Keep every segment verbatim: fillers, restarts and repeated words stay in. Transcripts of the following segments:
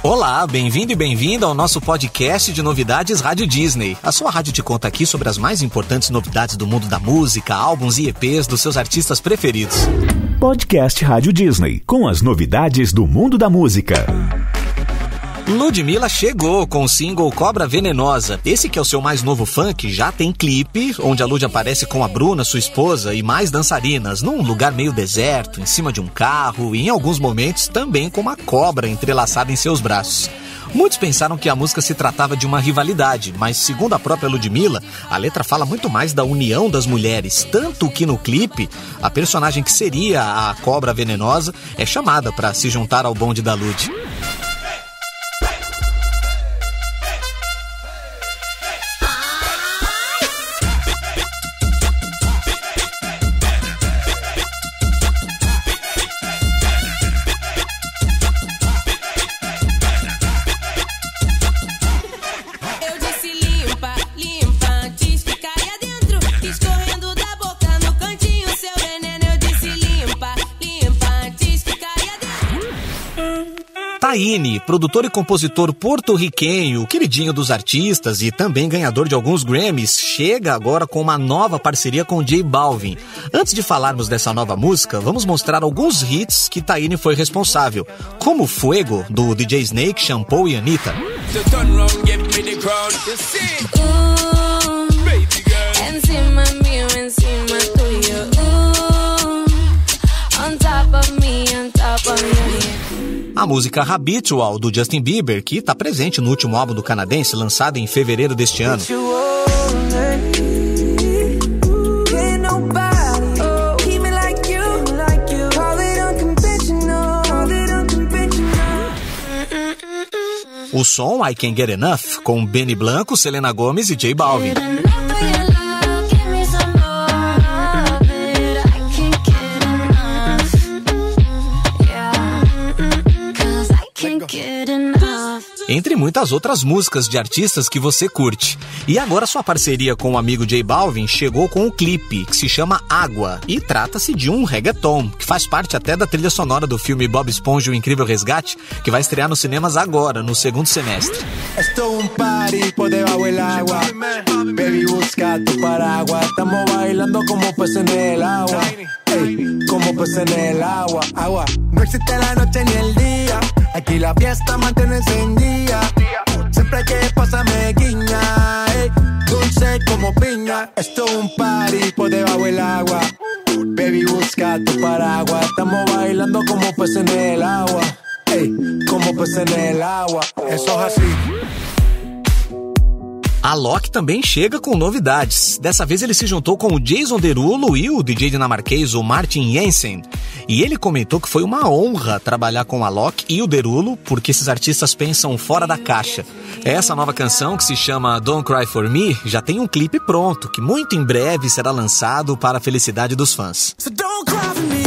Olá, bem-vindo e bem-vinda ao nosso podcast de novidades Rádio Disney. A sua rádio te conta aqui sobre as mais importantes novidades do mundo da música, álbuns e E Pês dos seus artistas preferidos. Podcast Rádio Disney, com as novidades do mundo da música. Ludmilla chegou com o single Cobra Venenosa. Esse que é o seu mais novo funk já tem clipe, onde a Lud aparece com a Bruna, sua esposa, e mais dançarinas, num lugar meio deserto, em cima de um carro, e em alguns momentos também com uma cobra entrelaçada em seus braços. Muitos pensaram que a música se tratava de uma rivalidade, mas segundo a própria Ludmilla, a letra fala muito mais da união das mulheres, tanto que no clipe, a personagem que seria a Cobra Venenosa é chamada para se juntar ao bonde da Lud. Taíne, produtor e compositor porto-riquenho, queridinho dos artistas e também ganhador de alguns Grammys, chega agora com uma nova parceria com J Balvin. Antes de falarmos dessa nova música, vamos mostrar alguns hits que Taíne foi responsável, como Fuego, do D J Snake, Shampoo e Anitta. A música Habitual, do Justin Bieber, que está presente no último álbum do canadense, lançado em fevereiro deste ano. O som I Can't Get Enough, com Benny Blanco, Selena Gomez e J Balvin. Entre muitas outras músicas de artistas que você curte. E agora sua parceria com o amigo J Balvin chegou com um clipe que se chama Água e trata-se de um reggaeton, que faz parte até da trilha sonora do filme Bob Esponja e o Incrível Resgate, que vai estrear nos cinemas agora, no segundo semestre. Estou um party por debaixo del agua. Baby, busca tu paraguas. Estamos bailando como peces en el agua. Hey, como peces en el agua. Agua. No existe la noche ni el día. Aquí la fiesta mantiene encendida. Siempre que pasa me guiña, hey, dulce como piña. Esto es un party por debajo del agua. Baby, busca tu paraguas. Estamos bailando como peces en el agua. Hey, como peces en el agua. Eso es así. A Loki também chega com novidades. Dessa vez ele se juntou com o Jason Derulo e o D J dinamarquês o Martin Jensen. E ele comentou que foi uma honra trabalhar com a Loki e o Derulo, porque esses artistas pensam fora da caixa. Essa nova canção, que se chama Don't Cry For Me, já tem um clipe pronto, que muito em breve será lançado para a felicidade dos fãs. So don't cry for me.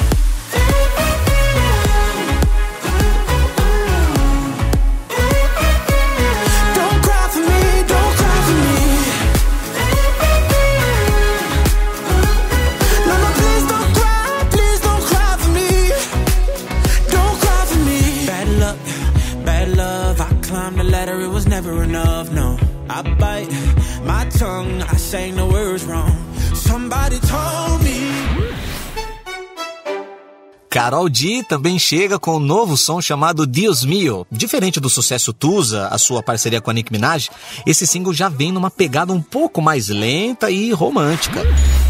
Never enough, no. I bite my tongue, I say no words wrong. Somebody told me. Karol G também chega com um novo som chamado Dios Mío. Diferente do sucesso Tusa, a sua parceria com a Nicki Minaj, esse single já vem numa pegada um pouco mais lenta e romântica.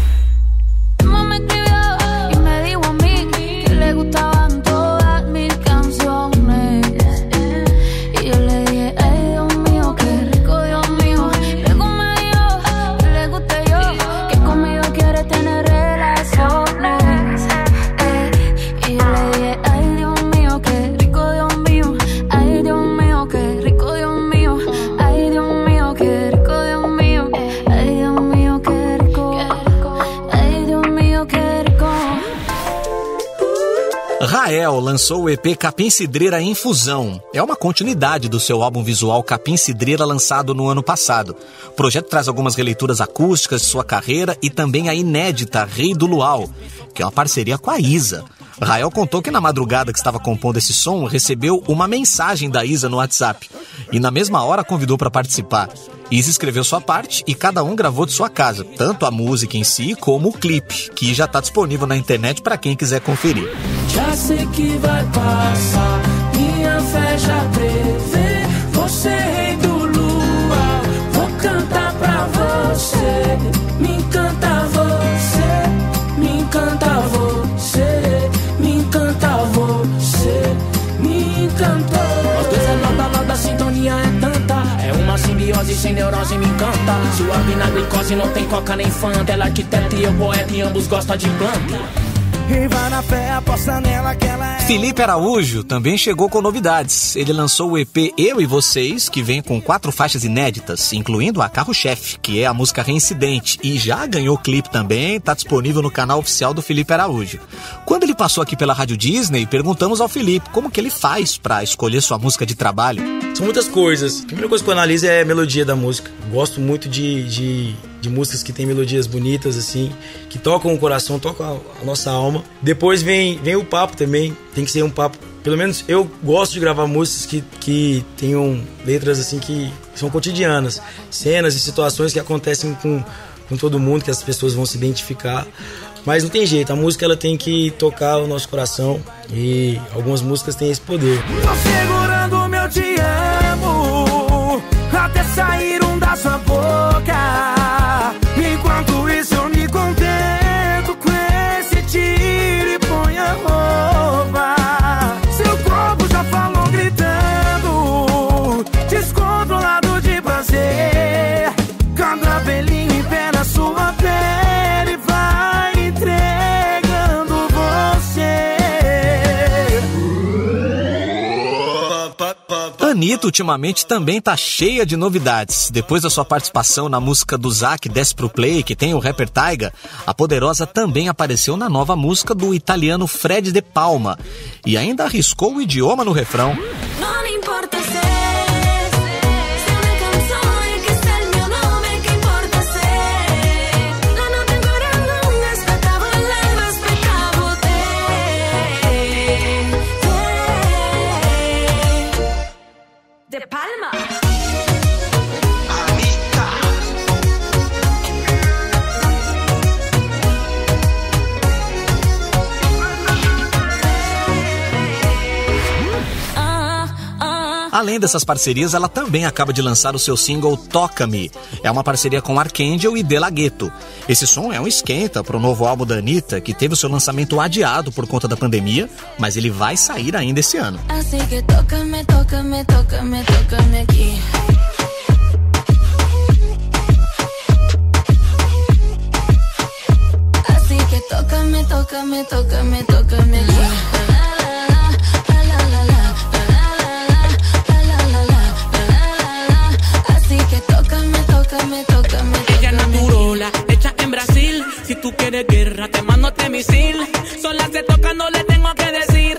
Rael lançou o E P Capim Cidreira Infusão. É uma continuidade do seu álbum visual Capim Cidreira, lançado no ano passado. O projeto traz algumas releituras acústicas de sua carreira e também a inédita Rei do Luau, que é uma parceria com a Isa. Rael contou que na madrugada que estava compondo esse som, recebeu uma mensagem da Isa no WhatsApp. E na mesma hora convidou para participar. Isa escreveu sua parte e cada um gravou de sua casa, tanto a música em si como o clipe, que já está disponível na internet para quem quiser conferir. Já sei que vai passar, minha fé já prevê, você rei do luar, vou cantar pra você, me encanta você, me encanta você, me encanta você, me encantou. Nós dois é lado a lado, a sintonia é tanta, é uma simbiose sem neurose, me encanta. Suave na glicose, não tem coca nem fanta, ela é arquiteta e eu poeta e ambos gostam de planta. Felipe Araújo também chegou com novidades. Ele lançou o E P Eu e Vocês, que vem com quatro faixas inéditas, incluindo a Carro-Chefe, que é a música Reincidente, e já ganhou clipe também, está disponível no canal oficial do Felipe Araújo. Quando ele passou aqui pela Rádio Disney, perguntamos ao Felipe como que ele faz para escolher sua música de trabalho. São muitas coisas. A primeira coisa que eu analiso é a melodia da música. Gosto muito de... de... de músicas que tem melodias bonitas, assim, que tocam o coração, tocam a nossa alma. Depois vem, vem o papo também, tem que ser um papo. Pelo menos eu gosto de gravar músicas que, que tenham letras, assim, que são cotidianas. Cenas e situações que acontecem com, com todo mundo, que as pessoas vão se identificar. Mas não tem jeito, a música ela tem que tocar o nosso coração e algumas músicas têm esse poder. Tô segurando o meu te amo, até sair um da sua boca. Enquanto isso eu me contento com esse tiro e põe a roupa. Seu corpo já falou gritando, descontrolado de prazer. Cada pelinho em pé na sua pele vai entregando você. Anitta ultimamente também tá cheia de novidades. Depois da sua participação na música do Zac Desce Pro Play, que tem o rapper Taiga, a Poderosa também apareceu na nova música do italiano Fred De Palma e ainda arriscou o idioma no refrão. Não importa se De Palma. Além dessas parcerias, ela também acaba de lançar o seu single Toca-me. É uma parceria com Arcangel e De La Ghetto. Esse som é um esquenta para o novo álbum da Anitta, que teve o seu lançamento adiado por conta da pandemia, mas ele vai sair ainda esse ano. Assim que toca-me, toca-me, toca-me, toca-me aqui. Assim que toca-me, toca-me, toca-me, toca-me aqui. Ella naturola, hecha en Brasil. Si tú quieres guerra, te mando este misil. Sola se toca, no le tengo que decir.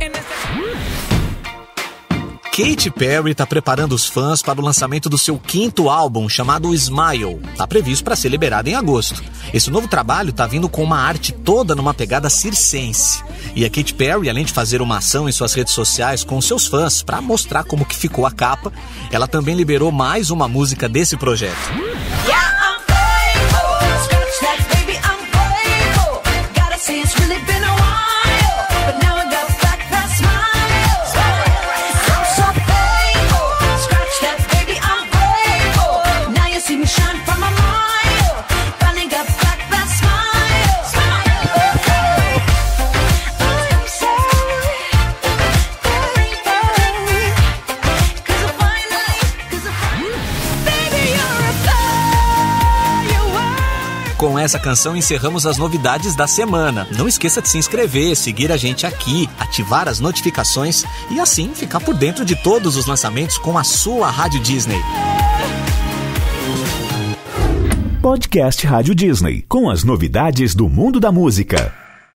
Katy Perry está preparando os fãs para o lançamento do seu quinto álbum, chamado Smile. Está previsto para ser liberado em agosto. Esse novo trabalho está vindo com uma arte toda numa pegada circense. E a Katy Perry, além de fazer uma ação em suas redes sociais com seus fãs para mostrar como que ficou a capa, ela também liberou mais uma música desse projeto. Com essa canção encerramos as novidades da semana. Não esqueça de se inscrever, seguir a gente aqui, ativar as notificações e assim ficar por dentro de todos os lançamentos com a sua Rádio Disney. Podcast Rádio Disney, com as novidades do mundo da música.